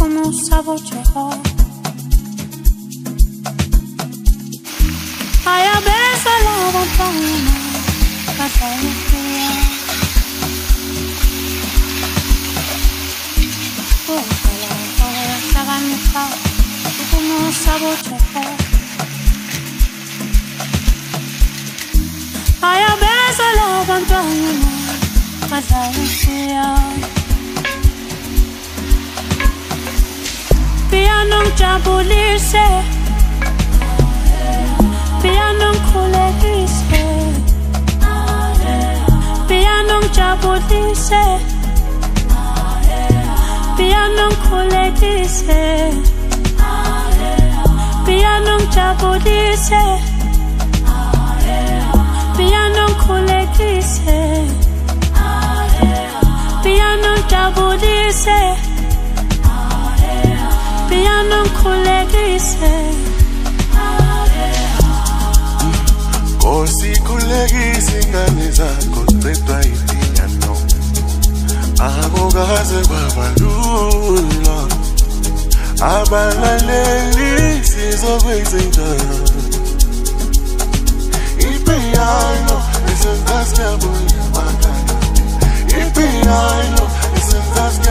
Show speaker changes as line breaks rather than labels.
como sabotejo. Ay, a veces la montaña pasa el día. Ojalá se haga mi paz como sabotejo. Ay, a veces la montaña pasa el día. Piano jabulise, piano kulegise, piano jabulise, piano kulegise, piano jabulise, piano kulegise, piano jabulise. Piano kulegise,
Kosi kulegise ngane zakho cedwa ipiano. Abogaze babalula, abalaleli sizokwenza. Ipiano isenza siyabona. Ipiano isenza